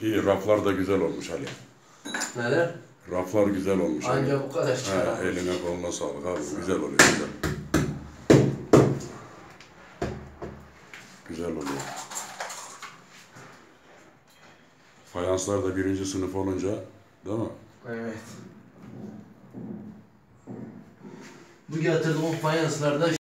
İyi, raflar da güzel olmuş Ali. Neler? Raflar güzel olmuş. Ancak bu kadar He, eline koluna sağlık abi. Güzel oluyor, güzel. Güzel oluyor. Fayanslar da 1. sınıf olunca, değil mi? Evet. Bu yatırdığım fayanslarda